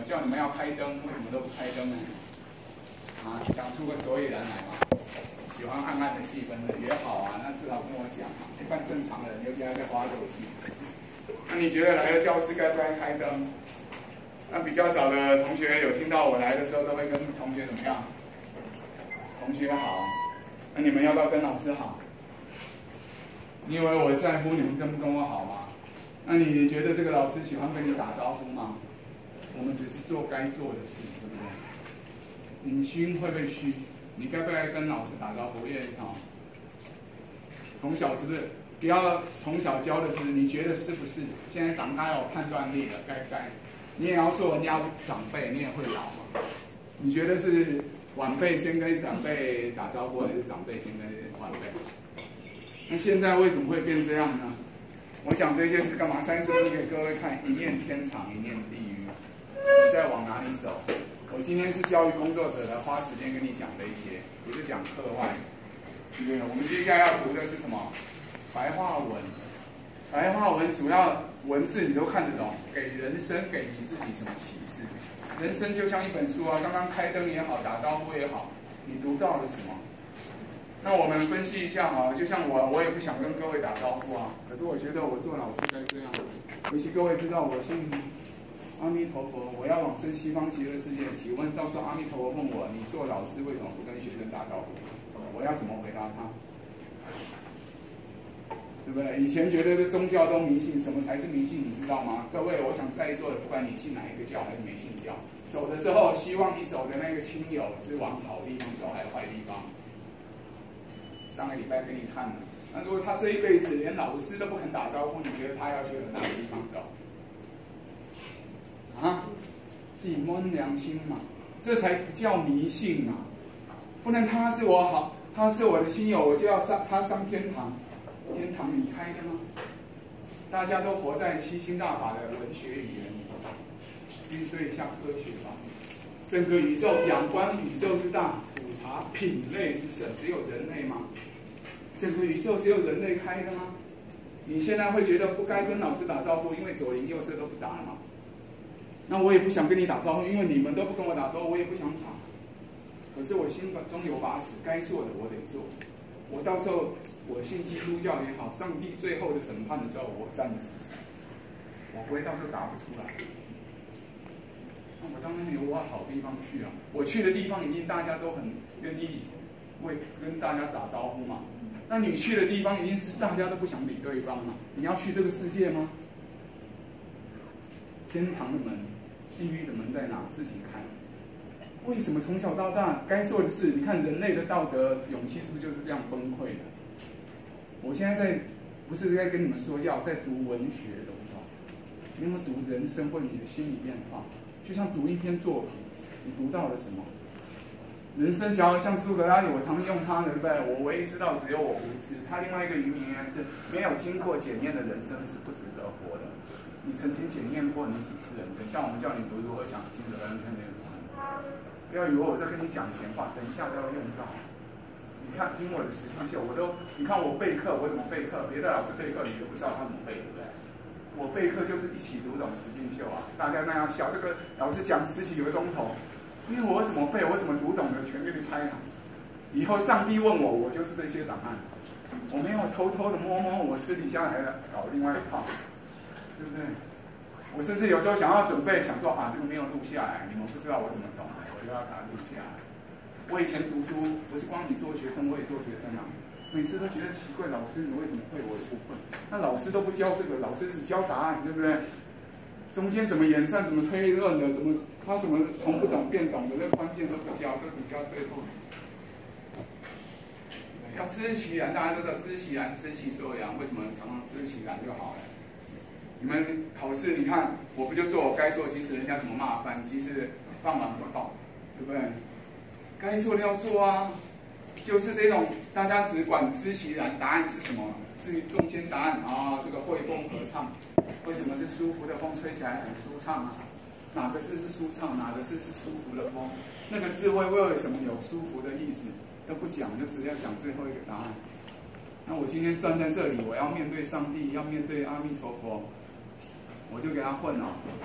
叫你们要开灯，为什么都不开灯呢？啊，讲出个所以然来嘛。喜欢暗暗的气氛的也好啊，那至少跟我讲嘛。一般正常人又该在花手机。那你觉得来了教室该不该开灯？那比较早的同学有听到我来的时候，都会跟同学怎么样？同学好。那你们要不要跟老师好？你以为我在乎你们跟我好吗？那你觉得这个老师喜欢跟你打招呼吗？我们只是做该做的事，对不对？你心会不会虚？你该不该跟老师打招呼？因为从小是不是？不要从小教的是，你觉得是不是？现在长大有判断力了，该不该？你也要做人家长辈，你也会老嘛。你觉得是晚辈先跟长辈打招呼，还是长辈先跟晚辈？那现在为什么会变这样呢？我讲这些是干嘛？30分给各位看，一念天堂，一念地狱，你在往哪里走？我今天是教育工作者的，花时间跟你讲这一些，不是讲课外。是不是？我们接下来要读的是什么？白话文。白话文主要文字你都看得懂，给人生给你自己什么启示？人生就像一本书啊，刚刚开灯也好，打招呼也好，你读到了什么？那我们分析一下啊，就像我也不想跟各位打招呼啊，可是我觉得我做老师该这样。尤其各位知道我信阿弥陀佛，我要往生西方极乐世界。请问到时候阿弥陀佛问我，你做老师为什么不跟学生打招呼？我要怎么回答他？对不对？以前觉得这宗教都迷信，什么才是迷信？你知道吗？各位，我想在座的，不管你信哪一个教还是没信教，走的时候希望你走的那个亲友是往好地方走还是坏地方？上个礼拜给你看了。那如果他这一辈子连老师都不肯打招呼，你觉得他要去哪个地方走？啊？自己摸良心嘛，这才不叫迷信嘛！不能他是我好，他是我的亲友，我就要他上天堂。天堂离开的吗？大家都活在七星大法的文学语言里，预对一下科学吧。整个宇宙，仰观宇宙之大，俯察品类之盛，只有人类吗？整个宇宙只有人类开的吗？你现在会觉得不该跟老师打招呼，因为左邻右舍都不打了吗？那我也不想跟你打招呼，因为你们都不跟我打招呼，我也不想打。可是我心中有把尺，该做的我得做。我到时候我信基督教也好，上帝最后的审判的时候，我站得直直，我不会到时候答不出来。那我当然有我好地方去啊！我去的地方一定大家都很愿意跟大家打招呼嘛。那你去的地方一定是大家都不想理对方嘛？你要去这个世界吗？天堂的门，地狱的门在哪？自己看。为什么从小到大该做的事？你看人类的道德勇气是不是就是这样崩溃的？我现在不是在跟你们说教，在读文学，懂不懂？你有读人生或你的心理变化，就像读一篇作品，你读到了什么？人生假如像诸葛亮，我常用他的，对不对？我唯一知道只有我无知。他另外一个名言是：没有经过检验的人生是不值得活的。你曾经检验过你几次人生？像我们叫你读如何想尽责任，不要以为我在跟你讲闲话，等一下都要用到。你看，听我的实境秀，你看我备课，我怎么备课？别的老师备课你就不知道他怎么备，对不对？我备课就是一起读懂实境秀啊，大家那样笑。这个老师讲10几个钟头，因为我怎么背，我怎么读懂的，全给你拍了。以后上帝问我，我就是这些档案，我没有偷偷的摸，我私底下来搞另外一套，对不对？我甚至有时候想要准备，想说这个没有录下来，你们不知道我怎么懂。就要把它录下来。我以前读书不是光你做学生，我也做学生啊。每次都觉得奇怪，老师你为什么会，我也不会。那老师都不教这个，老师只教答案，对不对？中间怎么演算，怎么推论的，他怎么从不懂变懂的，这个关键都不教，都只教最后。要知其然，大家都知道知其然，知其所以然。为什么常常知其然就好了？你们考试，你看我不就做我该做，即使人家怎么骂翻，即使放完广告。对不对？该做的要做啊，就是这种大家只管知其然，答案是什么？至于中间答案这个汇风合唱，为什么是舒服的风吹起来很舒畅啊？哪个字是舒畅，哪个字是舒服的风？那个字为什么有舒服的意思？都不讲，就只要讲最后一个答案。那我今天站在这里，我要面对上帝，要面对阿弥陀佛，我就给他混了。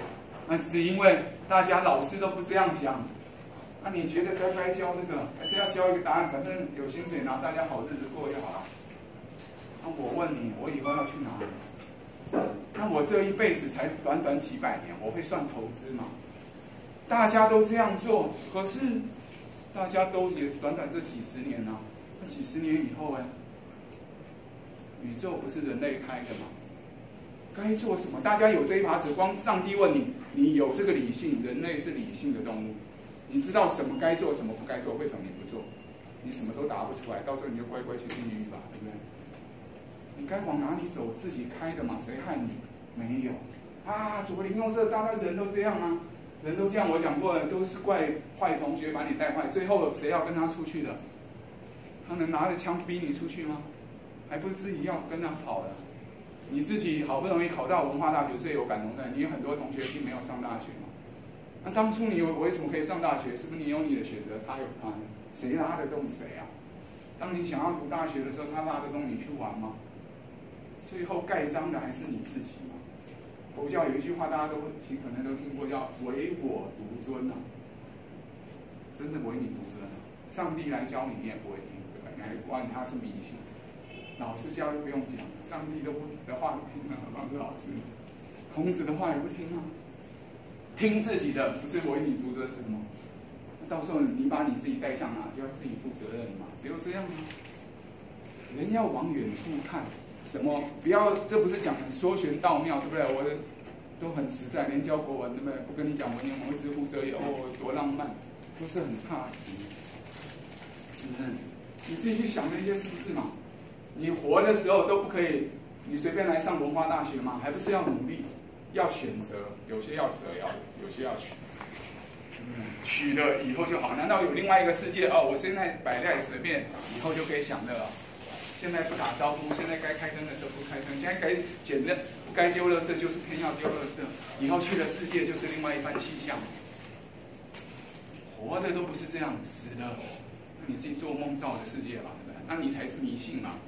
那是因为大家老师都不这样讲。那你觉得该不该教这个？还是要教一个答案？反正有薪水拿，大家好日子过就好了。那我问你，我以后要去哪里？那我这一辈子才短短几百年，我会算投资吗？大家都这样做，可是大家都也短短这几十年啊，那几十年以后宇宙不是人类开的吗？该做什么？大家有这一把尺，光上帝问你，你有这个理性，人类是理性的动物，你知道什么该做，什么不该做，为什么你不做？你什么都答不出来，到时候你就乖乖去地狱吧，对不对？你该往哪里走，自己开的嘛，谁害你？没有啊，左邻右舍，大家人都这样啊，人都这样。我讲过了，都是怪坏同学把你带坏，最后谁要跟他出去的？他能拿着枪逼你出去吗？还不是自己要跟他跑的？你自己好不容易考到文化大学，最有感同身，你有很多同学并没有上大学嘛。那当初你为什么可以上大学？是不是你有你的选择，他有他的？谁拉得动谁啊？当你想要读大学的时候，他拉得动你去玩吗？最后盖章的还是你自己嘛。佛教有一句话，大家都可能都听过，叫“唯我独尊”啊，真的唯你独尊啊！上帝来教你，你也不会听，对吧？你还管他是迷信，老师教就不用讲了，上帝的话不听了，何况是老师？孔子的话也不听啊，听自己的不是唯你独尊是什么？到时候你把你自己带向哪，就要自己负责任嘛，只有这样啊。人要往远处看。什么？不要，这不是讲说玄道妙，对不对？我都很实在，连教国文，对不对？不跟你讲文言文，知乎者也，多浪漫，都是很踏实，是不是？你自己去想那些是不是嘛？你活的时候都不可以，你随便来上文化大学嘛？还不是要努力，要选择，有些要舍要，有些要取，取了以后就好。难道有另外一个世界？我现在摆在随便，以后就可以享乐了？现在不打招呼，现在该开灯的时候不开灯，现在该捡的不该丢垃圾就是偏要丢垃圾，以后去了世界就是另外一番气象。活的都不是这样，死了，那你自己做梦造的世界吧，对不对？那你才是迷信嘛。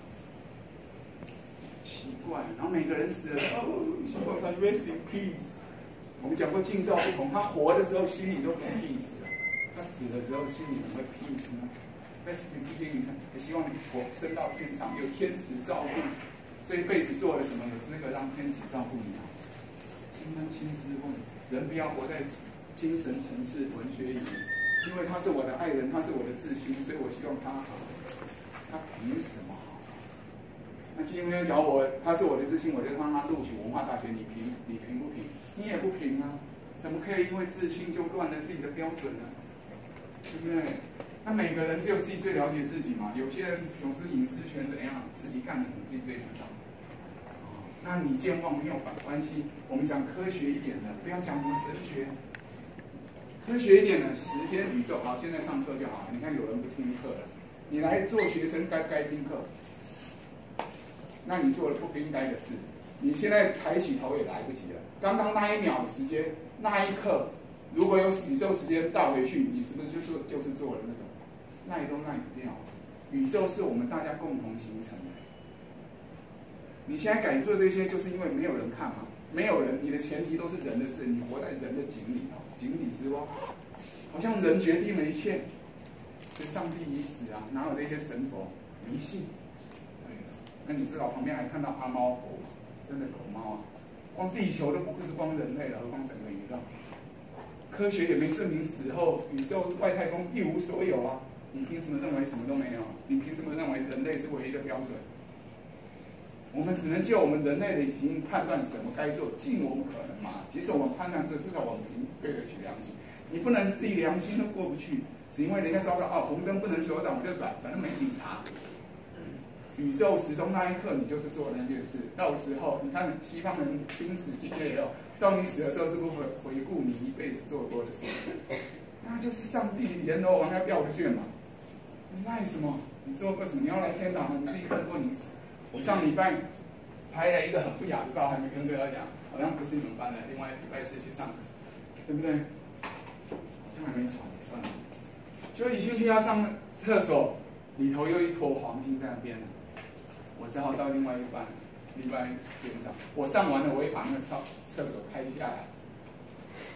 奇怪，然后每个人死了，希望他 rest in peace。我们讲过静照不同，他活的时候心里都不 peace 了，他死的时候心里怎么会 peace 呢？但是你不听，你也希望你升到天堂，有天使照顾，这一辈子做了什么，有资格让天使照顾你啊？心扪心自问，人不要活在精神层次文学里面，因为他是我的爱人，他是我的至亲，所以我希望他好。他凭什么好？那今天讲他是我的至亲，我就让他录取文化大学，你凭不凭？你也不凭啊！怎么可以因为至亲就乱了自己的标准呢？对不对？那每个人只有自己最了解自己嘛，有些人总是隐私权怎样，自己干的自己最知道。那你健忘没有关系，我们讲科学一点的，不要讲什么神学。科学一点的，时间、宇宙，好，现在上课就好了。你看有人不听课了，你来做学生该不该听课？那你做了不应该的事，你现在抬起头也来不及了。刚刚那一秒的时间，那一刻，如果有宇宙时间倒回去，你是不是就是做了那个？耐都耐不掉。宇宙是我们大家共同形成的。你现在敢做这些，就是因为没有人看嘛，没有人，你的前提都是人的事，你活在人的井里头，井底之蛙，好像人决定了一切。所以上帝已死啊，哪有这些神佛迷信？那你知道旁边还看到阿猫狗，真的狗猫啊，光地球都不是光人类了，何况整个宇宙？科学也没证明死后宇宙外太空一无所有啊！你凭什么认为什么都没有？你凭什么认为人类是唯一的标准？我们只能就我们人类的已经判断什么该做，尽我们可能嘛。即使我们判断这，至少我们对得起良心。你不能自己良心都过不去，只因为人家招到红灯不能左转我就转，反正没警察。宇宙时钟那一刻，你就是做那件事。到时候你看西方人濒死境界以后，到你死的时候，是不是回顾你一辈子做过的事？那就是上帝阎罗王要调回去嘛。你赖什么？你做过什么？你要来天堂吗？你自己看过你死。我上礼拜拍了一个很不雅的照，还没跟大家讲，好像不是你们班的，另外礼拜四去上课，对不对？好像还没传，算了。就一进去要上厕所，里头又一坨黄金在那边，我只好到另外一班，礼拜天上。我上完了，我也把那个厕所拍下来。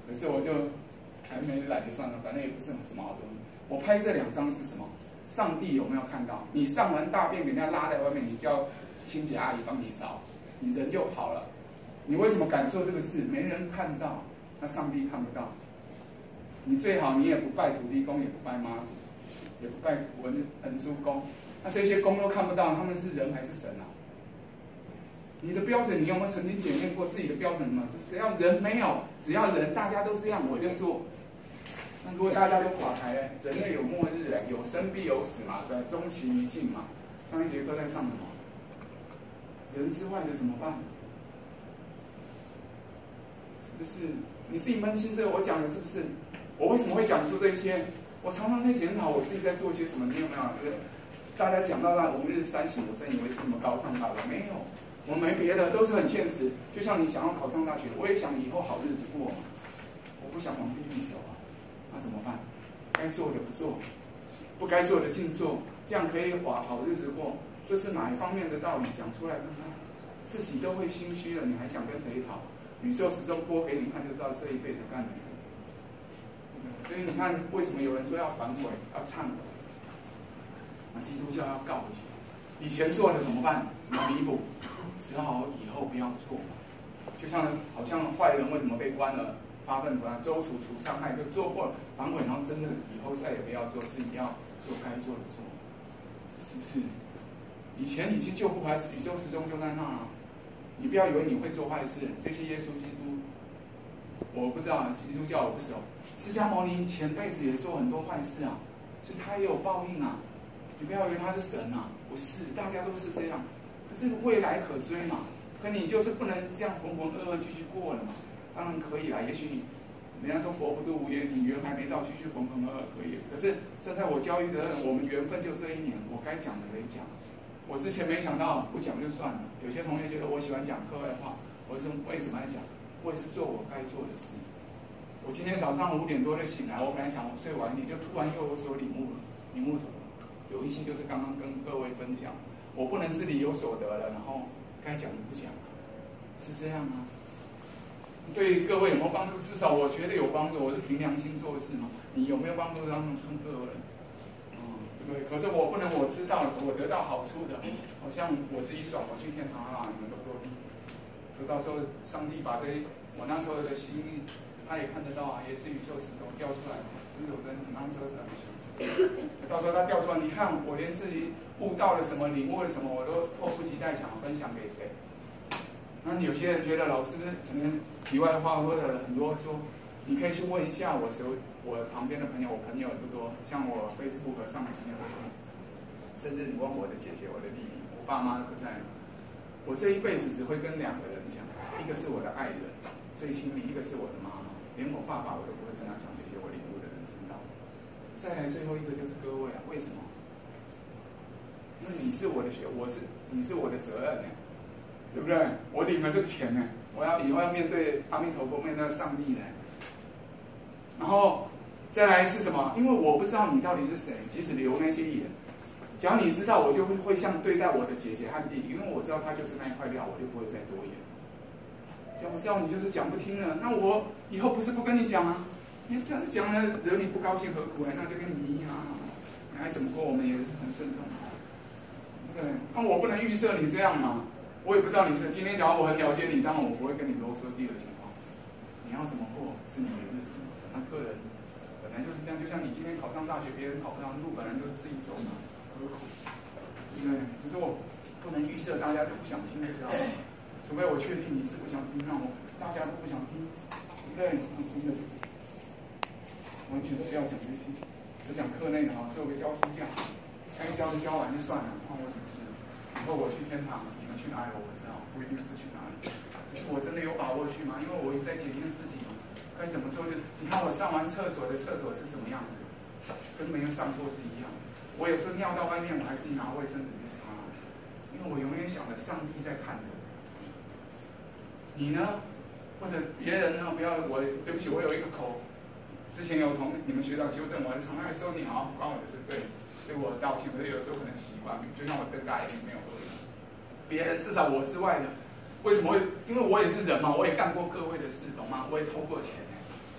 可是我就还没懒得算了，反正也不是什么好东西。我拍这2张是什么？上帝有没有看到？你上完大便给人家拉在外面，你叫清洁阿姨帮你扫，你人就好了。你为什么敢做这个事？没人看到，那上帝看不到。你最好你也不拜土地公，也不拜妈祖，也不拜文殊公，那这些公都看不到，他们是人还是神啊？你的标准，你有没有曾经检验过自己的标准吗？只要人没有，只要人大家都这样，我就做。那如果大家都垮台了，人类有末日了，有生必有死嘛，对，终其于尽嘛。上一节课在上什么？人之外的怎么办？是不是？你自己扪心这个，我讲的是不是？我为什么会讲出这些？我常常在检讨我自己在做些什么。你有没有？大家讲到那5日3省，我真以为是什么高尚大道，没有，我没别的，都是很现实。就像你想要考上大学，我也想以后好日子过嘛，我不想皇帝御手啊。那怎么办？该做的不做，不该做的尽做，这样可以把好日子过。这是哪一方面的道理？讲出来看看，自己都会心虚了，你还想跟谁讨？宇宙始终播给你看，就知道这一辈子干的事。所以你看，为什么有人说要反悔、要忏悔？那基督教要告解，以前做的怎么办？怎么弥补？只好以后不要做。就像好像坏人为什么被关了？发愤图强，周楚除伤害，就做过反悔，然后真的以后再也不要做，自己要做该做的做，是不是？以前已经救不回来，宇宙始终就在那啊！你不要以为你会做坏事，这些耶稣基督，我不知道，基督教我不熟。释迦牟尼前辈子也做很多坏事啊，所以他也有报应啊。你不要以为他是神啊，不是，大家都是这样。可是未来可追嘛，可你就是不能这样浑浑噩噩继续过了嘛。当然可以啦，也许人家说佛不渡无缘，你缘还没到，继续浑浑噩噩可以。可是这在我教育责任，我们缘分就这1年，我该讲的得讲。我之前没想到不讲就算了，有些同学觉得我喜欢讲课外话，我说为什么要讲？我也是做我该做的事。我今天早上5点多就醒来，我本来想我睡晚一点，就突然又有所领悟了。领悟什么？有一些就是刚刚跟各位分享，我不能自己有所得了，然后该讲的不讲，是这样吗？对各位有没有帮助？至少我觉得有帮助。我是凭良心做事嘛。你有没有帮助他们跟各位？对，可是我不能，我知道我得到好处的，好像我自己爽，我去天堂啊，你们都不必。所以到时候上帝把我那时候的心意，他也看得到啊，也是宇宙始终调出来，是不是？我跟你那时候很想，到时候他调出来，你看我连自己悟到了什么，领悟了什么，我都迫不及待想分享给谁。那有些人觉得老师可能题外话或者很多说，你可以去问一下我旁边的朋友，我朋友也不多，像我 Facebook 上的朋友，甚至你问我的姐姐、我的弟弟，我爸妈都不在。我这一辈子只会跟2个人讲，一个是我的爱人，最亲密；一个是我的妈妈，连我爸爸我都不会跟他讲这些我领悟的人生道。再来最后一个就是各位啊，为什么？因为你是我的你是我的责任呢，对不对？我领了这个钱呢，我以后要面对阿弥陀佛，面对上帝呢。然后再来是什么？因为我不知道你到底是谁，即使流那些眼，只要你知道，我就会像对待我的姐姐和弟弟，因为我知道他就是那一块料，我就不会再多言。只要我知道你就是讲不听了，那我以后不是不跟你讲啊？你这样子讲了，惹你不高兴何苦呢？那就跟你一样啊，你爱怎么过，我们也是很顺从。对，那我不能预设你这样嘛，我也不知道你今天假如我很了解你，当然我不会跟你啰嗦第2句话。你要怎么过是你的日子。那个人本来就是这样，就像你今天考上大学，别人考不上路，本来就是自己走嘛，何苦？对不对？可是我不能预设大家都不想听，知道吗？除非我确定你是不想听，那大家都不想听，对不对？那真的完全不要讲这些，就讲课内的哈，做个教书架，该教的教完就算了，关我什么事？以后我去天堂，你们去哪里我不知道，不一定是去哪里。可是我真的有把握去吗？因为我一直在检验自己嘛。该怎么做？你看我上完厕所的厕所是什么样子，跟没有上过是一样的。我有时候尿到外面，我还自己拿卫生纸去擦，因为我永远想着上帝在看着。你呢？或者别人呢？不要我，对不起，我有一个口，之前有你们学长纠正我，常常说你好像不关我的事，对我道歉。可是有时候可能习惯，就像我跟大家没有恶意，别人至少我之外的。为什么会？因为我也是人嘛，我也干过各位的事，懂吗？我也偷过钱，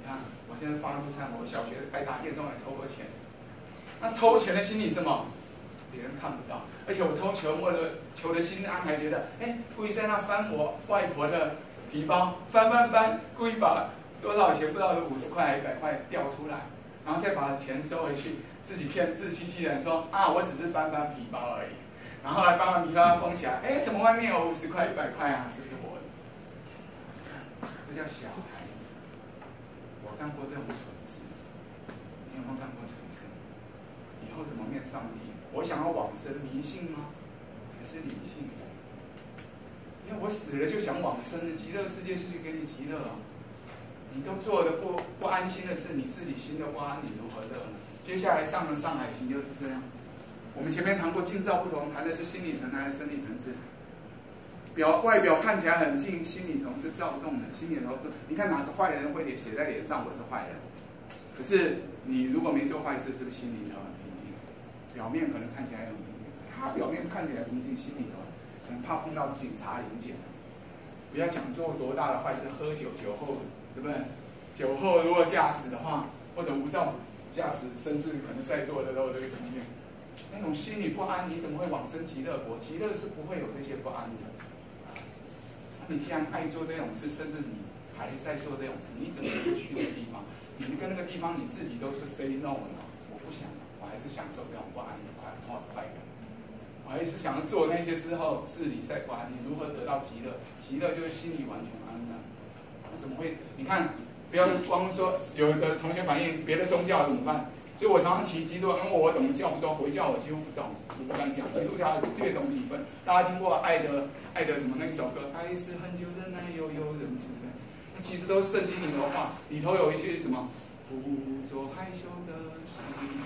看，我现在发怒忏悔，我小学爱打电动也偷过钱。那偷钱的心理是什么？别人看不到，而且我偷球，为了球的心安，还觉得，故意在那翻我外婆的皮包，翻，故意把多少钱不知道有50块、100块掉出来，然后再把钱收回去，自己骗自欺欺人说啊，我只是翻皮包而已。然后来翻完皮包封起来，怎么外面有50块、100块啊？这是我的，这叫小孩子。我干过这种蠢事，你有没有干过蠢事？以后怎么面上帝？我想要往生，迷信吗？还是理性？因为我死了就想往生，极乐世界是去给你极乐啊！你都做的不安心的事，你自己心都不安，你如何乐呢？接下来上海行就是这样。我们前面谈过境照不同，谈的是心理层还是生理层次？外表看起来很静，心里头是躁动的，心里头不。你看哪个坏人会写在脸上我是坏人？可是你如果没做坏事，是不是心里头很平静？表面可能看起来很平静，他表面看起来平静，心里头可能怕碰到警察临检。不要讲做多大的坏事，喝酒后，对不对？酒后如果驾驶的话，或者无照驾驶，甚至可能在座的都有这个经验。那种心里不安，你怎么会往生极乐国？极乐是不会有这些不安的。你既然爱做这种事，甚至你还在做这种事，你怎么会去那个地方？你跟那个地方你自己都是 say no 了，我不想，我还是享受这种不安的快感。我还是想做那些之后是你在不安，你如何得到极乐？极乐就是心里完全安然。那怎么会？你看，不要光说有的同学反映别的宗教怎么办？所以我常常提基督教，因为我懂的教不多，回教我几乎不懂，我不敢讲。基督教略懂几分。大家听过爱的什么那一首歌？爱是很久的爱，悠悠人慈悲。那其实都是圣经里头话，里头有一些什么不做害羞的事。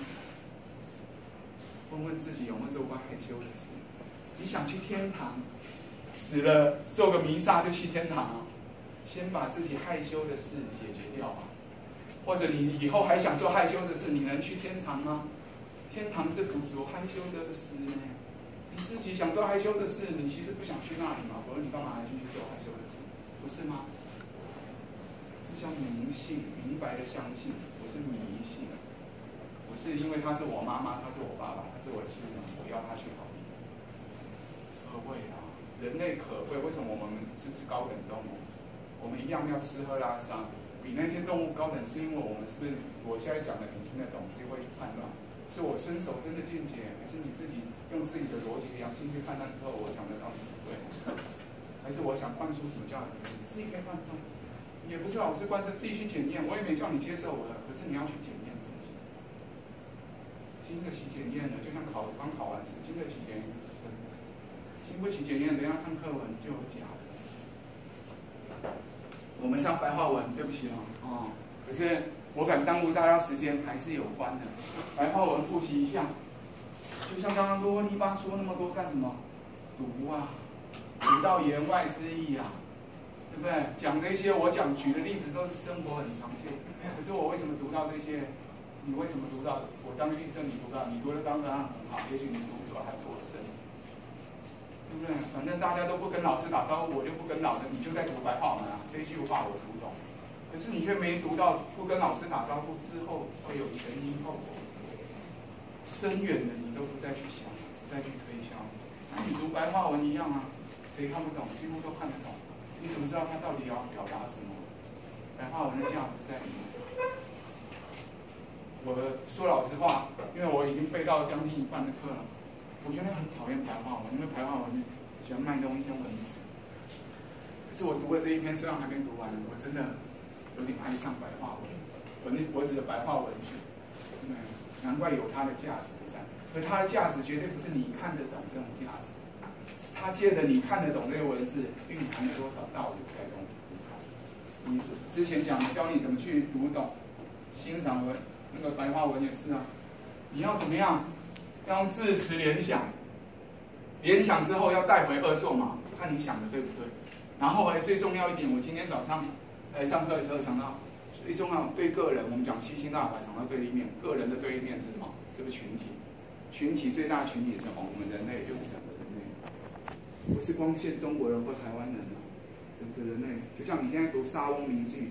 问问自己有没有做过害羞的事？你想去天堂，死了做个弥撒就去天堂啊？先把自己害羞的事解决掉吧。或者你以后还想做害羞的事，你能去天堂吗？天堂是不做害羞的事呢。你自己想做害羞的事，你其实不想去那里嘛，否则你干嘛还去做害羞的事？不是吗？这叫迷信，明白的相信，我是迷信。我是因为他是我妈妈，他是我爸爸，他是我的亲人，我要他去好地方。可贵啊！人类可贵，为什么我们是高等动物？我们一样要吃喝拉撒。比那些动物高等，是因为我们是不是？我现在讲的你听得懂，自己会去判断，是我遵守真的境界，还是你自己用自己的逻辑良心去判断之后，我讲的到底是对，还是我想灌输什么价值？你自己可以判断，也不是老师灌输，自己去检验。我也没叫你接受我的，可是你要去检验自己，经得起检验的，就像刚考完试，经得起检验是真的，经不起检验，等一下看课文就有假的。我们上白话文，对不起可是我敢耽误大家时间，还是有关的。白话文复习一下，就像刚刚啰里吧嗦那么多干什么？读啊，读到言外之意啊，对不对？讲这些，我举的例子都是生活很常见。可是我为什么读到这些？你为什么读到？我当医生，你读的当然很好，也许你读还比我深。对不对？反正大家都不跟老师打招呼，我就不跟老师，你就在读白话文啊。这句话我读懂，可是你却没读到不跟老师打招呼之后会有前因后果，深远的你都不再去想，不再去推敲。那你读白话文一样啊，谁看不懂？几乎都看得懂。你怎么知道他到底要表达什么？白话文的价值在里面。我说老实话，因为我已经背到将近一半的课了。我原来很讨厌白话文，因为白话文喜欢卖弄一些文字。可是我读了这一篇，虽然还没读完，我真的有点爱上白话文。我指的白话文学，难怪有它的价值在。可它的价值绝对不是你看得懂这种价值，它借着你看得懂这个文字，蕴含了多少道理在中。你之前讲的教你怎么去读懂、欣赏文，那个白话文也是啊。你要怎么样？要用字词联想，联想之后要带回二作嘛，看你想的对不对。然后最重要一点，我今天早上上课的时候想到，最重要对个人，我们讲七星大法，讲到对立面，个人的对立面是什么？是不是群体？群体最大的群体是什么？我们人类就是整个人类，不是光限中国人或台湾人啊，整个人类。就像你现在读沙翁名句，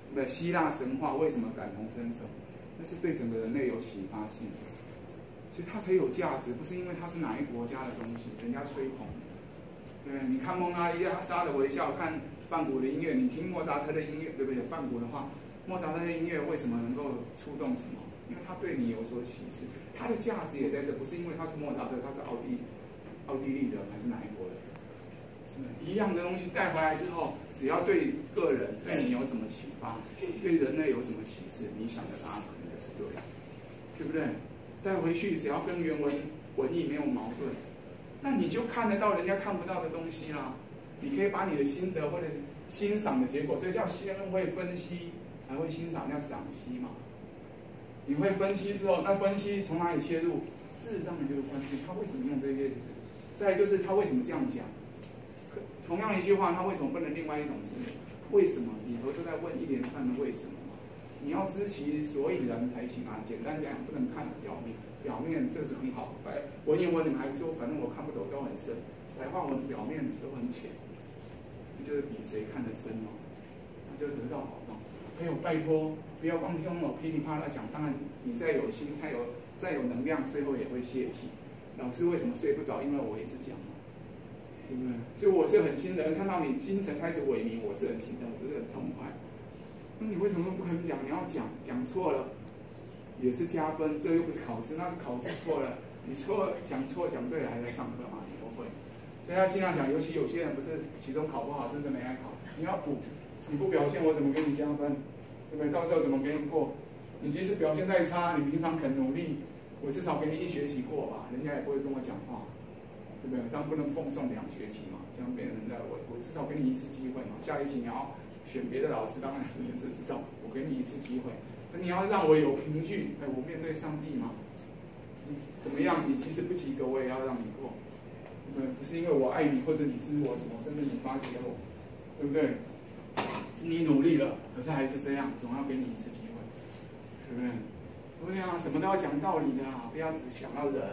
对不对？希腊神话为什么感同身受？那是对整个人类有启发性的，所以它才有价值，不是因为它是哪一国家的东西，人家吹捧。对，你看蒙娜丽莎的微笑，看梵谷的音乐，你听莫扎特的音乐，对不对？梵谷的话，莫扎特的音乐为什么能够触动什么？因为他对你有所启示，它的价值也在这，不是因为他是莫扎特，他是奥地利的还是哪一国的？是一样的东西带回来之后，只要对个人对你有什么启发，对人类有什么启示，你想的答案可能就是对的，对不对？带回去只要跟原文意没有矛盾。那你就看得到人家看不到的东西啦。你可以把你的心得或者欣赏的结果，所以叫先会分析才会欣赏，叫赏析嘛。你会分析之后，那分析从哪里切入？适当的就是关键，他为什么用这些字？再来就是他为什么这样讲？同样一句话，他为什么不能另外一种字？为什么？里头都在问一连串的为什么嘛。你要知其所以然才行啊。简单讲，不能看表面。表面这是很好，文言文你们还说，反正我看不懂都很深，白话文表面都很浅，就是比谁看得深哦，那就得到好报。还有拜托，不要光听我噼里啪啦讲，当然你再有心，再有能量，最后也会泄气。老师为什么睡不着？因为我一直讲嘛，对不对？所以我是很心疼，看到你精神开始萎靡，我是很心疼，我是很痛快。那你为什么不肯讲？你要讲错了。也是加分，这又不是考试，那是考试错了，你讲错讲对了还在上课嘛？你都会，所以要尽量讲。尤其有些人不是期中考不好，甚至没来考，你要补，你不表现我怎么给你加分？对不对？到时候怎么给你过？你即使表现再差，你平常肯努力，我至少给你1学期过吧，人家也不会跟我讲话，对不对？当然不能奉送2学期嘛，这样别人在我至少给你1次机会嘛。下一期你要选别的老师，当然是至少我给你1次机会。你要让我有凭据，我面对上帝嘛，怎么样？你即使不及格，我也要让你过，不是因为我爱你，或者你是我什么身份你巴结我，对不对？是你努力了，可是还是这样，总要给你1次机会，对不对？对啊，什么都要讲道理的啊，不要只想到人。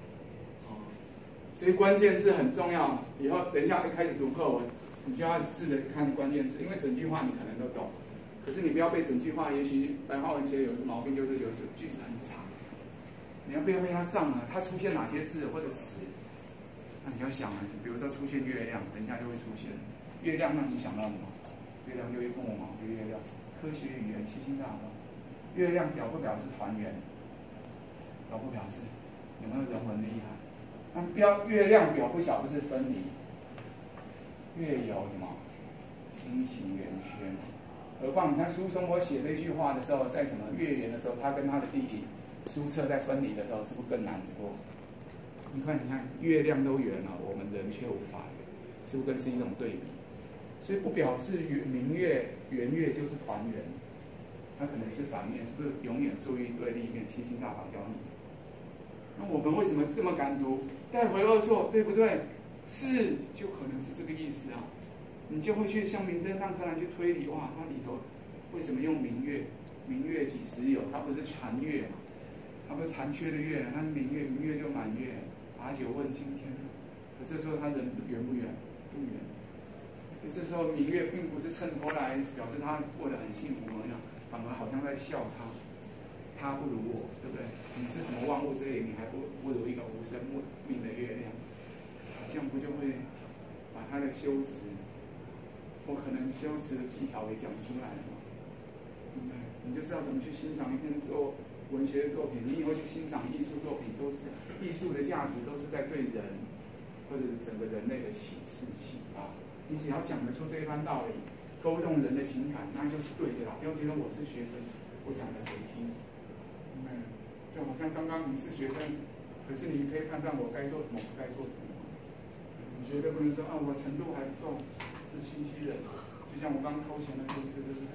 所以关键字很重要。以后等一下开始读课文，你就要试着看关键字，因为整句话你可能都懂。可是你不要被整句话，也许白话文学有一个毛病，就是有句子很长，你要不要被它障了？它出现哪些字或者词？那你要想啊，比如说出现月亮，等一下就会出现月亮，让你想到什么？月亮就一碰毛，就月亮。科学语言七星大道，月亮表不表示团圆？表不表示？有没有人文厉害？那月亮表不表示分离？月有什么？阴晴圆缺。何况你看苏东坡写这句话的时候，在什么月圆的时候，他跟他的弟弟苏辙在分离的时候，是不是更难过？你看，月亮都圆了，我们人却无法圆，是不是更是一种对比？所以不表示明月圆月就是团圆，它可能是反面，是不是永远注意对立面？七星大法教你。那我们为什么这么敢读？带回二错，对不对？是，就可能是这个意思啊。你就会去像名侦探柯南去推理，哇，它里头为什么用明月？明月几时有？它不是残月嘛？它不是残缺的月，它是明月，明月就满月。把酒问青天，可这时候他人圆不圆？不圆。所以这时候明月并不是衬托来表示他过得很幸福模样，反而好像在笑他，他不如我，对不对？你是什么万物之灵，你还不如一个无生命的月亮，这样不就会把他的修辞？我可能修辞的技巧给讲出来了嘛，对不对？你就知道怎么去欣赏一篇文学作品。你以后去欣赏艺术作品，都是艺术的价值，都是在对人或者整个人类的启示启发。你只要讲得出这一番道理，勾动人的情感，那就是对的啦。不要觉得我是学生，我讲给谁听？就好像刚刚你是学生，可是你可以判断我该做什么，不该做什么。你绝对不能说啊，我程度还不够。自欺欺人，就像我刚刚偷钱的故事，对不对？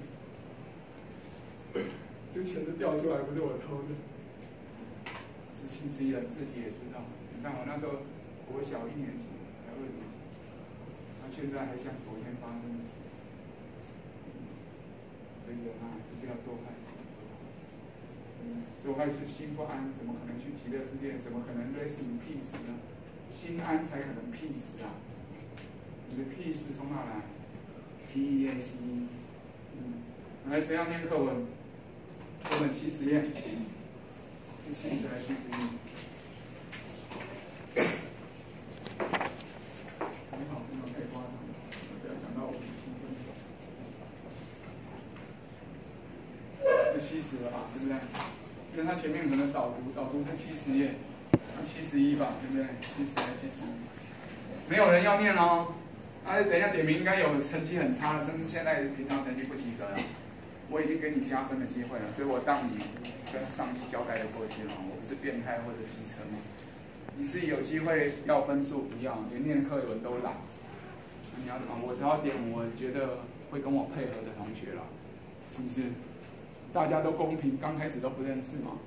这钱是掉出来，不是我偷的。自欺欺人，自己也知道。你看我那时候，国小1年级，还2年级，他现在还像昨天发生的事。所以人啊，就不要做坏事。做坏事心不安，怎么可能去极乐世界？怎么可能 rest in peace 呢？心安才可能 peace 啊！你的 peace 从哪来？P-E-A-C-E， 来，谁要念课文？课本70页，是70还是71？你好，你好，太夸张了，不要讲到我们气氛。就70了吧，对不对？因为它前面可能导读是70页，那71吧，对不对？70还是71？没有人要念哦。等一下点名应该有成绩很差的，甚至现在平常成绩不及格了。我已经给你加分的机会了，所以我当你跟上帝交代的过去了，我不是变态或者机车吗？你自己有机会要分数，不要，连念课文都懒。你要怎么？我只要点我觉得会跟我配合的同学了，是不是？大家都公平，刚开始都不认识嘛。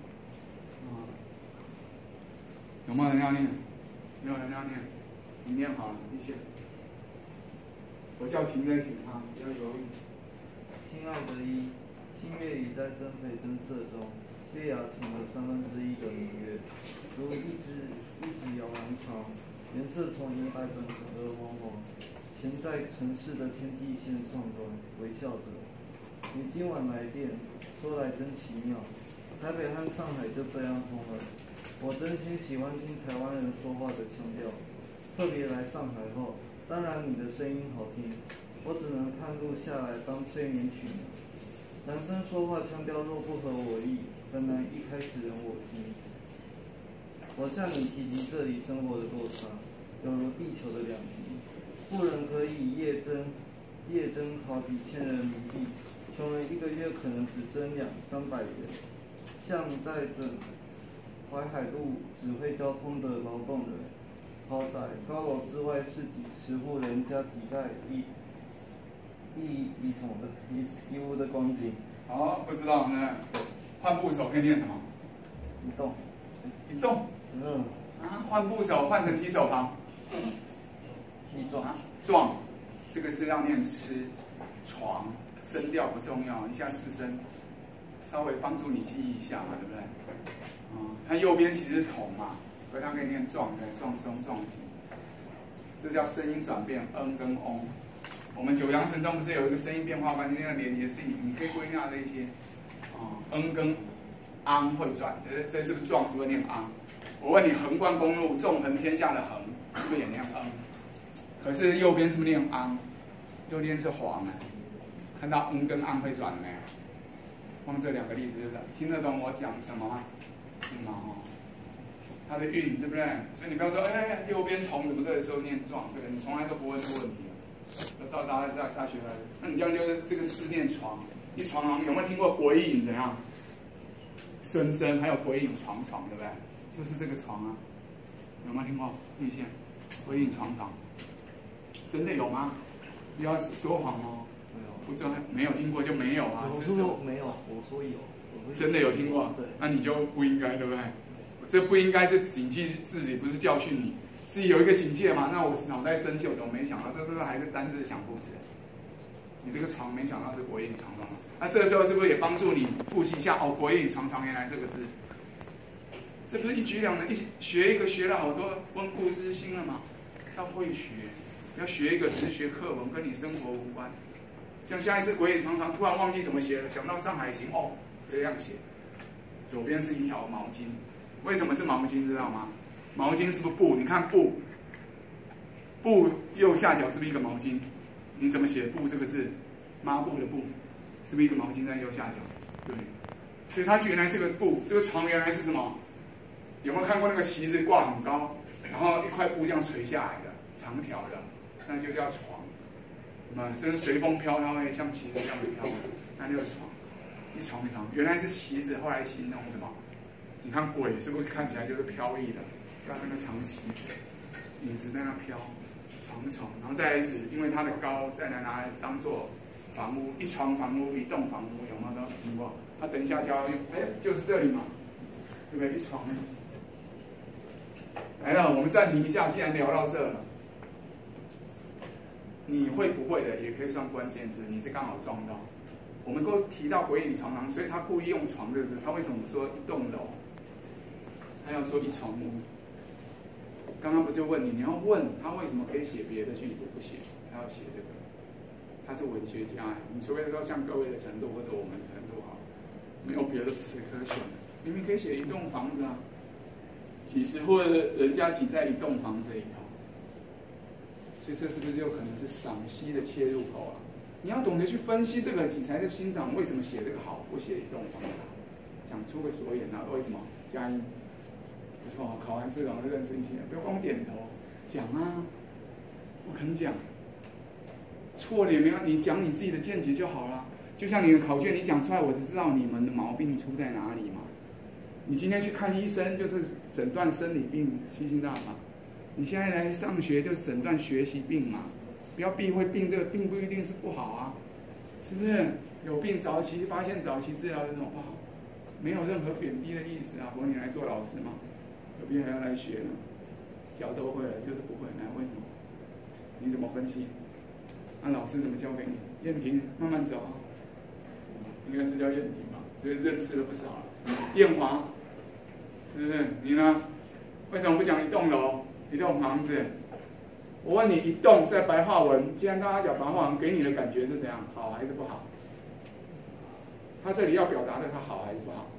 有没有人要念？没有人要念，你念好了，一切。我叫停再停啊，不要犹豫。 亲爱的一，新月已在增肥增色中，月牙成了1/3的明月，如一只摇篮床，颜色从银白粉转而黄黄，悬在城市的天际线上端，微笑着。你今晚来电，说来真奇妙，台北和上海就这样通了。我真心喜欢听台湾人说话的腔调，特别来上海后，当然你的声音好听。我只能看录下来当催眠曲。男生说话腔调若不合我意，很难一开始人我心。我向你提及这里生活的落差，犹如地球的两极。富人可以夜征好几千人民币，穷人一个月可能只挣200-300元。像在淮海路指挥交通的劳动人，豪宅高楼之外是几10户人家挤在一屋的光景。 好，不知道呢。换部首可以念什么？ 一动。 一动。换部首换成提手旁。 一壮。 壮，这个是要念吃。床，声调不重要，一下4声，稍微帮助你记忆一下嘛，对不对？它右边其实是同嘛，所以它可以念壮，壮中壮型。这叫声音转变，跟翁。我们九阳神中不是有一个声音变化关键的连接，自己你可以归纳这一些，跟昂会转，这是不是壮？是不是念昂？我问你，横贯公路，纵横天下的横，是不是也念昂？可是右边是不是念昂？右边是黄啊，看到跟昂会转了没有？光这2个例子就是听得懂我讲什么吗？它的韵对不对？所以你不要说，右边同怎么这个时候念壮，对不对？你从来都不问这个问题。到大学来，那你这样就是这个字念床，一床行有没有听过鬼影怎样？深，还有鬼影床，对不对？就是这个床啊，有没有听过？立宪，鬼影床，真的有吗？不要说谎哦。没有，没有听过就没有啊。 我说没有，我说有。 真的有听过？ 对。 那你就不应该，对不对？这不应该是警惕自己，不是教训你。自己有一个警戒嘛，那我脑袋生锈，怎么没想到？这个还是单字想副词。你这个床没想到是鬼影长长，那这个时候是不是也帮助你复习一下？鬼影长长原来这个字，这不是一举两得，学一个学了好多温故知新了嘛？要会学，要学一个只是学课文，跟你生活无关。像下一次鬼影长长突然忘记怎么写了，想到《上海情》这样写，左边是一条毛巾，为什么是毛巾？知道吗？毛巾是不是布？你看布右下角是不是一个毛巾？你怎么写布这个字？抹布的布，是不是一个毛巾在右下角？对，所以它原来是个布。这个床原来是什么？有没有看过那个旗子挂很高，然后一块布这样垂下来的，长条的，那就叫床。这是随风飘，它会像旗子一样的飘，那就是床。一床，原来是旗子，后来形容什么？你看鬼是不是看起来就是飘逸的？像那个长旗子，影子在那飘，床，然后再来指，因为它的高，再拿来当做房屋，一床房屋，一栋房屋，有没有都听过？它等一下就要用，就是这里嘛，对不对？一床。来了，我们暂停一下，既然聊到这了，你会不会的也可以算关键字，你是刚好撞到。我们都提到鬼影长廊，所以他故意用床这个字，他为什么说一栋楼？他要说一床屋。刚刚不就问你，你要问他为什么可以写别的句子不写，他要写这个， 他是文学家，你除非说像各位的程度或者我们的程度哈，没有别的词可选，明明可以写一栋房子啊，几十户人家挤在一栋房子里头，所以这是不是就可能是赏析的切入口啊？你要懂得去分析这个，你才是欣赏为什么写这个好，不写一栋房子，讲出个所以然，为什么？加一，不错，考完试然后认识一些，不要光点头，讲啊，我肯讲。错了也没有，你讲你自己的见解就好了。就像你的考卷，你讲出来，我只知道你们的毛病出在哪里嘛。你今天去看医生，就是诊断生理病、虚心大法；你现在来上学，就是诊断学习病嘛。不要避讳病，这个病不一定是不好啊，是不是？有病早期发现、早期治疗有什么不好？没有任何贬低的意思啊。不过你来做老师嘛，有病还要来学呢，脚都会了，就是不会，那为什么？你怎么分析？那老师怎么教给你？燕婷慢慢走啊，应该是叫燕婷吧，所以认识了不少了。燕华，是不是？你呢？为什么不讲一栋楼、一栋房子？我问你，一栋在白话文，既然大家讲白话文，给你的感觉是怎样？好还是不好？他这里要表达的，他好还是不好？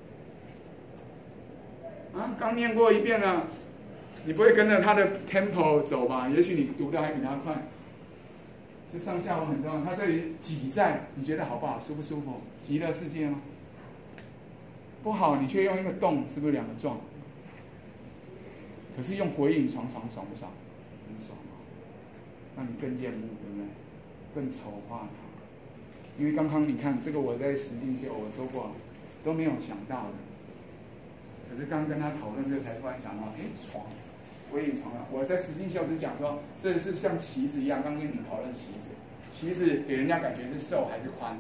啊，刚念过一遍了，你不会跟着他的 tempo 走吧？也许你读的还比他快。是上下文很重要，它这里挤在，你觉得好不好？舒不舒服？极乐世界吗？不好，你却用一个动，是不是两个撞？可是用回影爽不爽？很爽啊，让你更厌恶，对不对？更丑化它。因为刚刚你看这个，我在实境秀我说过，都没有想到的。可是刚刚跟他讨论这个，才突然想到，床。回影床啊！我在实境秀只讲说，这是像旗子一样。刚跟你们讨论旗子，旗子给人家感觉是瘦还是宽？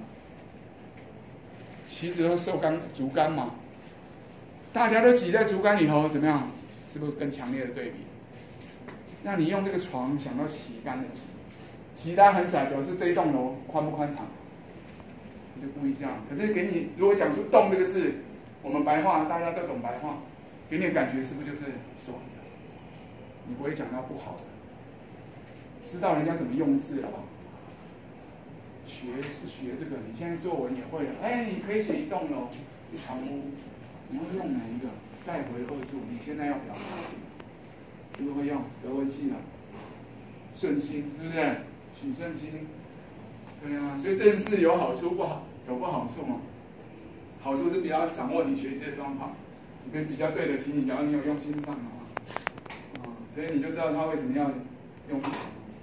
旗子都瘦干竹竿嘛，大家都挤在竹竿里头，怎么样？是不是更强烈的对比？那你用这个床想到旗杆的旗，旗杆很窄，表示这一栋楼宽不宽敞？就不一样。可是给你如果讲出“动”这个字，我们白话大家都懂白话，给你的感觉是不是就是爽？你不会讲到不好的，知道人家怎么用字了吧？学是学这个，你现在作文也会了。你可以写一栋楼、一床屋，你要用哪一个？带回二注，你现在要表达什么？是不是会用德文系的？顺心是不是？许顺心，对啊。所以这件事有好处不好，有不好处吗？好处是比较掌握你学习的状况，你可以比较对得起你，只要你有用心上的话。所以你就知道他为什么要用的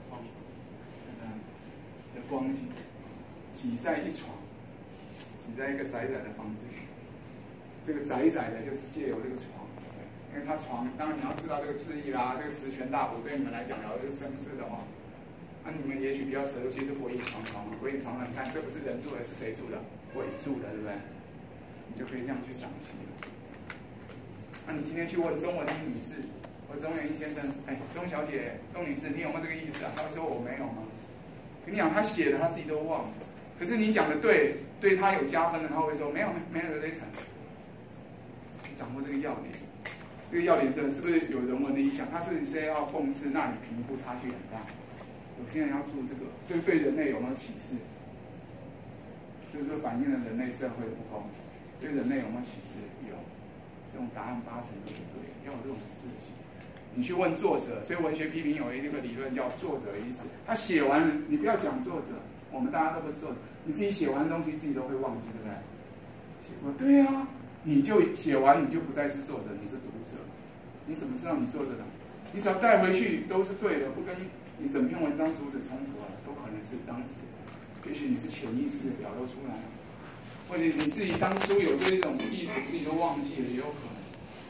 光景挤在一床，挤在一个窄窄的房子里。这个窄窄的，就是借由这个床，因为它床，当然你要知道这个字义啦，这个十全大补对你们来讲，要这个生字的话，你们也许比较熟悉是回影床床嘛，回影床呢，你看这不是人住的，是谁住的？鬼住的，对不对？你就可以这样去赏析了。你今天去问钟文英女士。钟元一先生，钟小姐、钟女士，你有没有这个意思啊？他会说我没有吗？跟你讲，他写的他自己都忘了。可是你讲的对，对他有加分的，他会说没有这一层。掌握这个要点，这个要点是不是有人文的影响？他是要讽刺，那你贫富差距很大。有些人要注这个，这个对人类有没有启示？这是反映了人类社会的不公。对人类有没有启示？有。这种答案8成都是对的，要有这种自信。你去问作者，所以文学批评有一个理论叫作者意识。他写完了，你不要讲作者，我们大家都不是作者，你自己写完的东西自己都会忘记，对不对？写过，对啊，你就写完，你就不再是作者，你是读者。你怎么知道你作者的？你只要带回去都是对的，不跟你整篇文章主旨冲突了，都可能是当时，也许你是潜意识的表露出来了，或者你自己当初有这种意图，自己都忘记了，也有可能。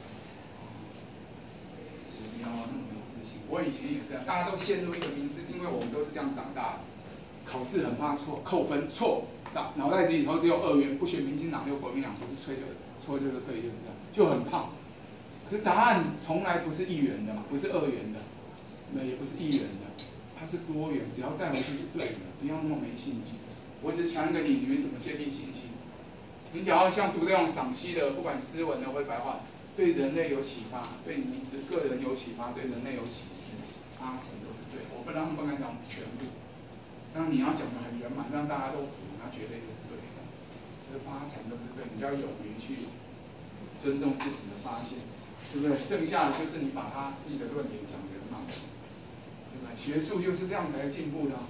不要那么没自信。我以前也是这样，大家都陷入一个迷思，因为我们都是这样长大的。考试很怕错，扣分错，脑袋里头只有2元，不选民进党就国民党，不是吹的错就是对，就是这样，就很怕。可是答案从来不是1元的嘛，不是2元的，也不是1元的，它是多元，只要带回去是对的，不要那么没信心。我只是强给你们怎么建立信心。你只要像读那种赏析的，不管诗文的或者白话。对人类有启发，对你的个人有启发，对人类有启示，8成都是对。我不敢讲全部， 当你要讲的很圆满，让大家都服，那绝对就是对的。这八成都是对，你要勇于去尊重自己的发现，对不对？剩下的就是你把他自己的论点讲圆满，对不对？学术就是这样才进步的。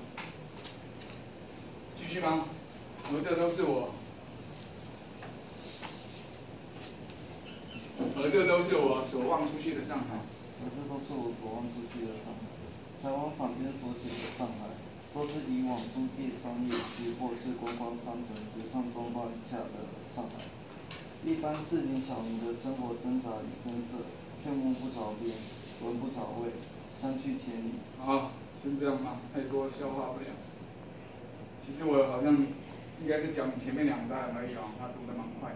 继续吧，这都是我。这都是我所望出去的上海。 这都是我所望出去的上海。台湾坊间所写的上海，都是以往租界商业区或是观光商城时尚装扮下的上海。一般市井小民的生活挣扎与声色，却摸不着边，闻不着味，相去千里。 好，先这样吧，太多消化不了。其实我好像应该是讲前面2段而已啊，他读得蛮快的。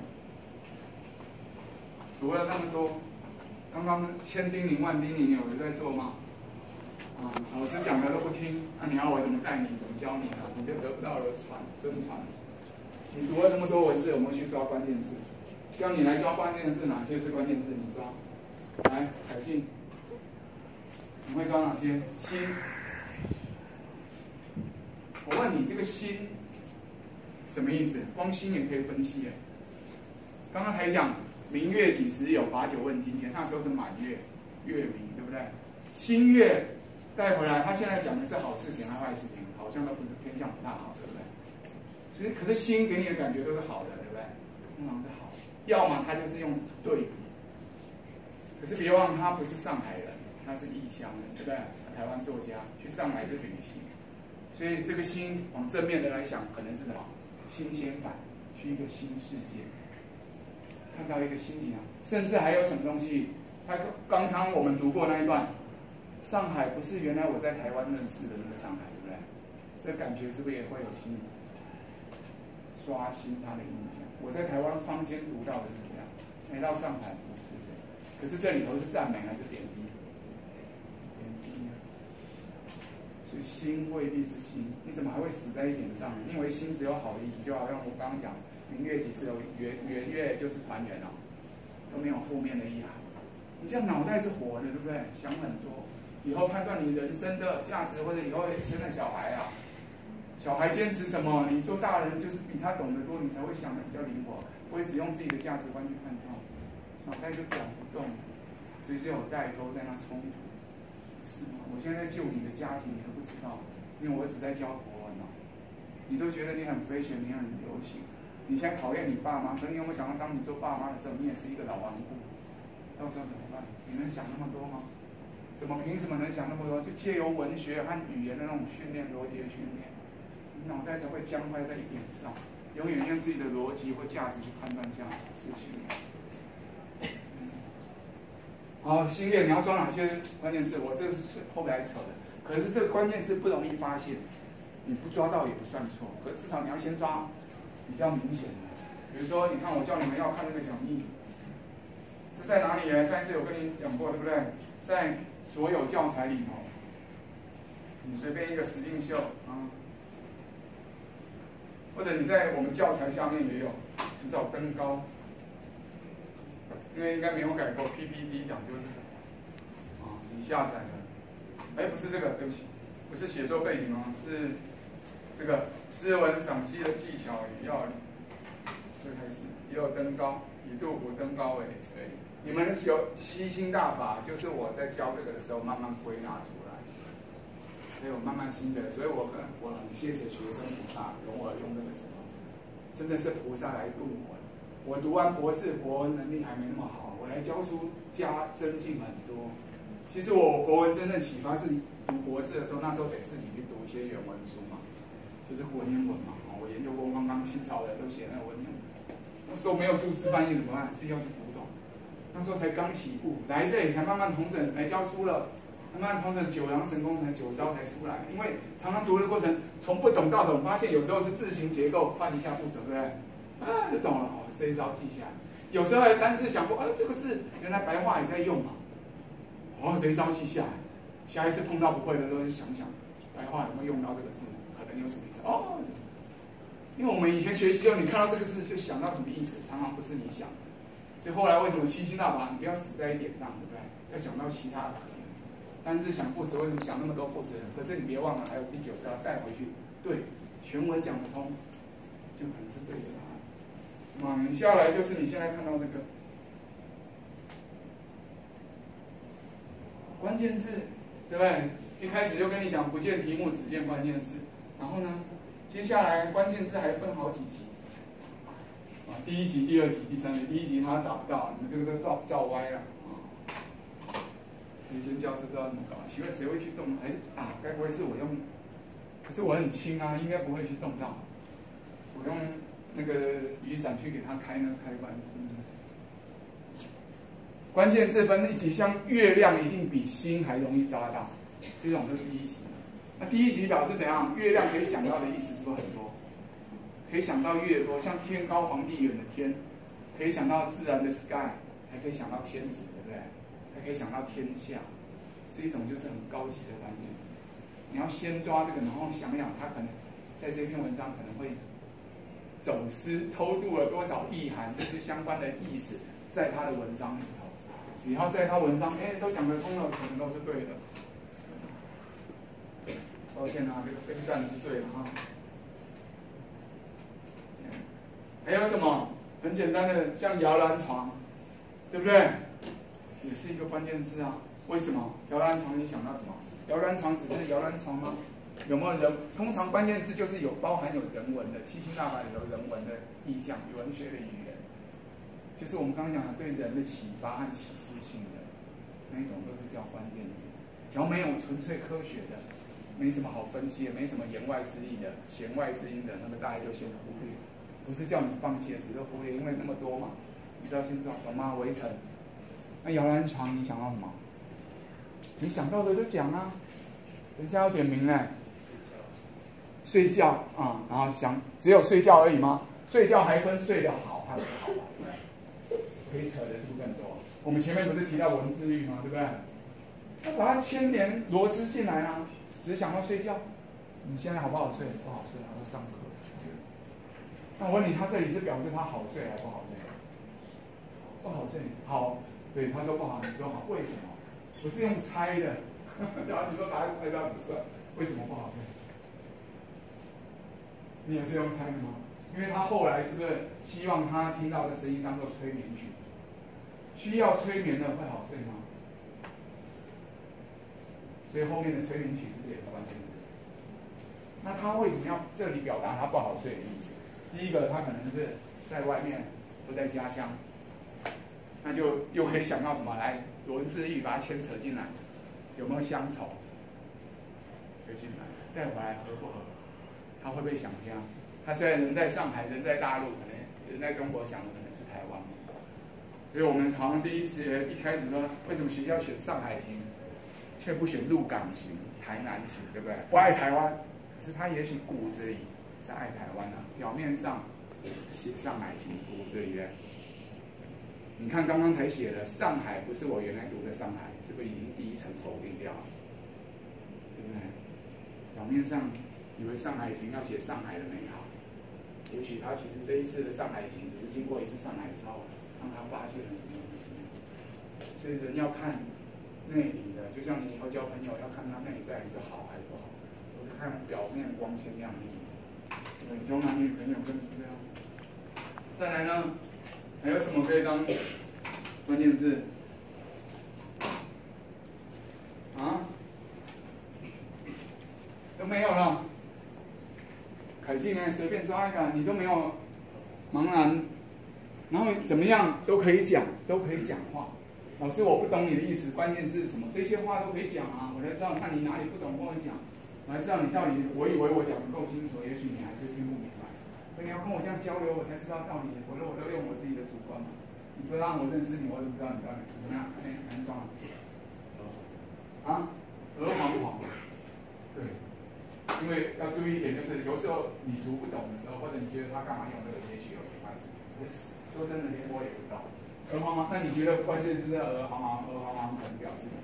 读了那么多，刚刚千叮咛万叮咛，有人在做吗？老师讲的都不听，那你要我怎么带你，怎么教你呢？你就得不到了真传。你读了那么多文字，有没有去抓关键字？叫你来抓关键字，哪些是关键字？你抓。来，凯信，你会抓哪些？心。我问你，这个心什么意思？光心也可以分析耶。刚刚才讲。明月几时有，把酒问青天。那时候是满月，月明，对不对？新月带回来，他现在讲的是好事情还是坏事情？好像都不是偏向不大好，对不对？所以，可是心给你的感觉都是好的，对不对？通常是好。要么他就是用对比，可是别忘了他不是上海人，他是异乡人，对不对？台湾作家去上海是旅行，所以这个心往正面的来想，可能是什么？新鲜感，去一个新世界。看到一个新景象，甚至还有什么东西？刚刚我们读过那一段，上海不是原来我在台湾认识的那个上海，对不对？这感觉是不是也会有新刷新他的印象？我在台湾坊间读到的是这样，来到上海不是这样。可是这里头是赞美还是贬低？贬低啊！所以心未必是心，你怎么还会死在一点上？因为心只有好的意思，就好像我刚刚讲。明月几时有，圆月就是团圆哦，都没有负面的意涵。你这样脑袋是活的，对不对？想很多，以后判断你人生的价值，或者以后生了小孩啊，小孩坚持什么，你做大人就是比他懂得多，你才会想的比较灵活，不会只用自己的价值观去判断，脑袋就转不动，所以是有代沟在那冲突，是吗？我现在在救你的家庭，你都不知道，因为我只在教国文哦，你都觉得你很fashion，你很流行。你现在讨厌你爸妈，可你有没有想到，当你做爸妈的时候，你也是一个老顽固，到时候怎么办？你能想那么多吗？凭什么能想那么多？就借由文学和语言的那种训练，逻辑的训练，你脑袋才会僵坏在一点上，永远用自己的逻辑或价值去判断这样的事情。好，新月你要抓哪些关键字？我这是后来扯的，可是这个关键字不容易发现，你不抓到也不算错，可至少你要先抓。比较明显的，比如说，你看我叫你们要看那个讲义，这在哪里呢？上一次有跟你讲过，对不对？在所有教材里头，你随便一个实境秀啊，或者你在我们教材下面也有，你找登高，因为应该没有改过 PPT 讲究这个啊，你下载的，不是这个，对不起，不是写作背景哦，是这个。诗文赏析的技巧与要领，这开始也有登高，以杜甫登高为对。你们有七星大法，就是我在教这个的时候慢慢归纳出来，还有慢慢心得，所以我很谢谢学生菩萨容我用这个时候，真的是菩萨来度我。我读完博士，国文能力还没那么好，我来教书增进很多。其实我国文真正启发是读博士的时候，那时候得自己去读一些原文书嘛。就是文言文嘛，我研究过刚刚清朝人都写那个文言文，那时候没有注释翻译怎么办？自己要去读懂。那时候才刚起步，来这里才慢慢统整，来教书了，慢慢统整九阳神功才9招才出来。因为常常读的过程，从不懂到懂，发现有时候是字形结构换一下部首，对不对？就懂了，这一招记下来。有时候还单字想说，这个字原来白话也在用嘛，这一招记下来。下一次碰到不会的时候就想想，白话有没有用到这个字？有什么意思？就是因为我们以前学习就你看到这个字就想到什么意思，常常不是你想。所以后来为什么七星大法你不要死在一点上，对不对？要想到其他的可能。单字想副词，为什么想那么多副词？可是你别忘了还有第9招带回去对，全文讲得通，就可能是对的答案。下来就是你现在看到这个关键字，对不对？一开始就跟你讲不见题目，只见关键字。然后呢，接下来关键字还分好几级。第1级、第2级、第3级。第1级他打不到，你们这个都照歪了以前教室不知道怎么搞，奇怪谁会去动？还是该不会是我用？可是我很轻啊，应该不会去动到。我用那个雨伞去给它开那个开关。关键字分1级，像月亮一定比星还容易抓到，这种是第1级。那第1级表示怎样？月亮可以想到的意思是不是很多？可以想到越多，像天高皇帝远的天，可以想到自然的 sky， 还可以想到天子，对不对？还可以想到天下，是一种就是很高级的关键字。你要先抓这个，然后想想他可能在这篇文章可能会走失、偷渡了多少意涵，这些相关的意思，在他的文章里头，只要在他文章都讲得通了，可能都是对的。抱歉啊，这个分站是对的哈。还有什么很简单的，像摇篮床，对不对？也是一个关键字啊。为什么摇篮床？你想到什么？摇篮床只是摇篮床吗？有没有人？通常关键字就是包含有人文的，七星大法有人文的意象，文学的语言，就是我们刚刚讲的对人的启发和启示性的那一种，都是叫关键字。只要没有纯粹科学的，没什么好分析的，没什么言外之意的、弦外之音的，那么大家就先忽略。不是叫你放弃，只是忽略，因为那么多嘛，你知道现在懂吗？围城，那摇篮床你想到什么？你想到的就讲啊，人家要点名嘞。睡觉啊，然后只有睡觉而已吗？睡觉还分睡得好和不好，可以扯的是不是更多？我们前面不是提到文字狱吗？对不对？要把它牵连螺丝进来啊，只是想到睡觉，你现在好不好睡？不好睡，还要上课。那我问你，他这里是表示他好睡还是不好睡？不好睡，好，对，他说不好，你说好，为什么？不是用猜的，然后你说答案猜到不算，为什么不好睡？你也是用猜的吗？因为他后来是不是希望他听到的声音当做催眠曲？需要催眠的会好睡吗？所以后面的催眠曲是不是也是关键字？那他为什么要这里表达他不好睡的意思？第一个，他可能是在外面，不在家乡，那就又可以想到什么来文字狱把它牵扯进来，有没有乡愁？可以进来，带回来合不合？他会不会想家？他虽然人在上海，人在大陆，可能人在中国想的可能是台湾。所以我们好像第一次一开始说，为什么学校选上海型，却不选鹿港型、台南型，对不对？不爱台湾，可是他也许骨子里是爱台湾的，表面上写上海型，骨子里的。你看刚刚才写的上海，不是我原来读的上海，是不是已经第一层否定掉了？对不对？表面上以为上海型要写上海的美好，也许他其实这一次的上海型只是经过一次上海之后，让他发现了什么东西。所以人要看内里的，就像你以后交朋友要看他内在是好还是不好，不是看表面光鲜亮丽。对，交男女朋友更是这样。再来呢，还有什么可以当关键字？啊？都没有了。凯进呢，随便抓一个，你都没有茫然，然后怎么样都可以讲，都可以讲话。老师，我不懂你的意思，关键字是什么？这些话都可以讲啊，我才知道，看你哪里不懂跟我讲，我才知道你到底，我以为我讲得够清楚，也许你还是听不明白。所以你要跟我这样交流，我才知道道理。否则我都用我自己的主观嘛。你不让我认识你，我怎么知道你到底怎么样？难装啊？鹅黄黄，对。因为要注意一点，就是有时候你读不懂的时候，或者你觉得他干嘛用这个，也许有点关系。说真的，连我也不知道。鹅黄黄，那你觉得关键字鹅黄黄，鹅黄黄可能表示什么？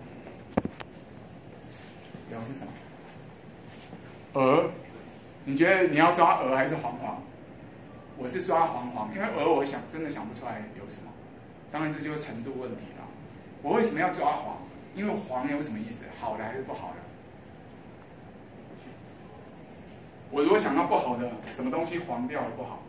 表示什么？鹅，你觉得你要抓鹅还是黄黄？我是抓黄黄，因为鹅我真的想不出来有什么。当然这就是程度问题了。我为什么要抓黄？因为黄有什么意思？好的还是不好的？ 我如果想到不好的，什么东西黄掉了不好，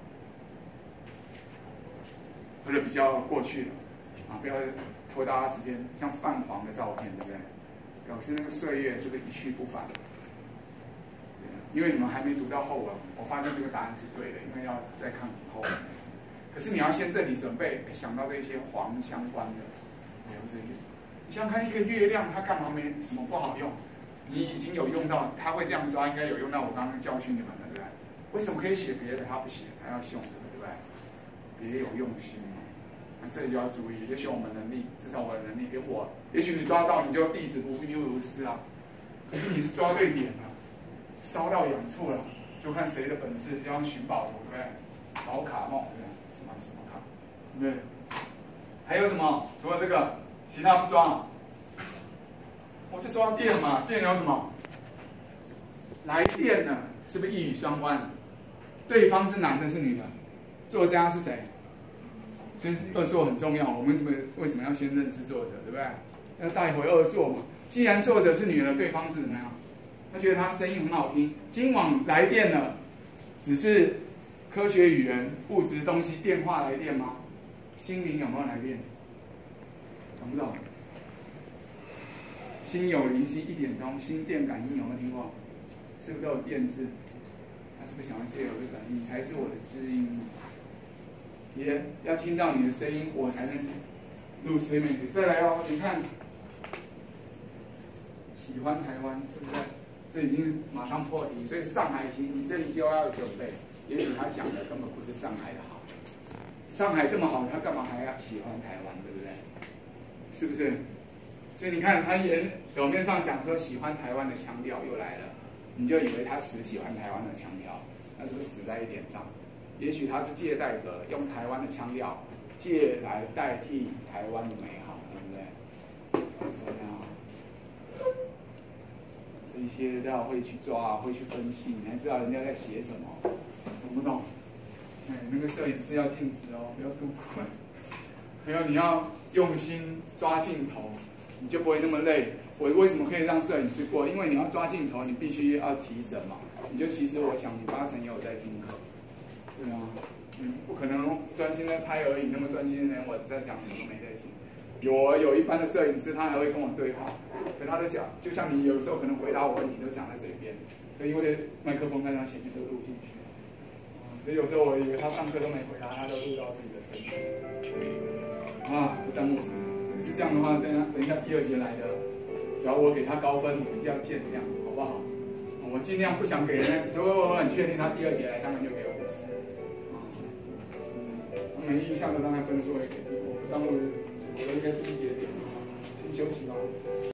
或者比较过去了，啊，不要拖大家时间，像泛黄的照片，对不对？表示那个岁月是不是一去不返？因为你们还没读到后文，我发现这个答案是对的，因为要再看后文。可是你要先这里准备，想到这些黄相关的，你想想看，一个月亮它干嘛没什么不好用？你已经有用到，它会这样抓，应该有用到我刚刚教训你们的，对不对？为什么可以写别的，它不写，它要用这个，对不对？别有用心嘛。那这里就要注意，也许我们能力，至少我的能力跟我，也许你抓到你就弟子不如如师啊，可是你是抓对点了，烧到痒处了，就看谁的本事，就像寻宝图，对不对？宝卡梦，对不对？什么卡，是不是？还有什么？除了这个，其他不抓。我就抓电嘛，电有什么？来电呢，是不是一语双关？对方是男的，是女的？作家是谁？所以二作很重要。我们为什么要先认识作者，对不对？要带回二作嘛。既然作者是女的，对方是怎么样？他觉得他声音很好听。今晚来电了，只是科学语言、物质东西、电话来电吗？心灵有没有来电？懂不懂？心有灵犀一点通，心电感应有没有听过？是不是都有电字？他是不是想要借由这个，你才是我的知音？也要听到你的声音，我才能入睡眠。再来哦，你看，喜欢台湾，对不对？这已经马上破题，所以上海行，你这里就要准备。也许他讲的根本不是上海的好，上海这么好，他干嘛还要喜欢台湾，对不对？是不是？所以你看，他表面上讲说喜欢台湾的腔调又来了，你就以为他只喜欢台湾的腔调，那是不是死在一点上？也许他是借代格，用台湾的腔调借来代替台湾的美好，对不对？这一些都要会去抓，会去分析，你才知道人家在写什么，懂不懂？那个摄影师要尽职哦，不要多管。还有你要用心抓镜头。你就不会那么累。我为什么可以让摄影师过？因为你要抓镜头，你必须要提神嘛。你就其实我想你8成也有在听课，对吗？不可能专心在拍而已，那么专心的人我在讲你都没在听。有一般的摄影师他还会跟我对话，可他的讲就像你有时候可能回答我问题都讲在嘴边，所以我的麦克风在他前面都录进去。所以有时候我以为他上课都没回答，他都录到自己的声音。啊，不耽误时间。是这样的话，等一下第2节来的，只要我给他高分，你们就要见谅，好不好？我尽量不想给人，所以我很确定他第2节来，当然就给50。每一项的当然分数会给，我不耽误我的一个第1节点，先休息吧。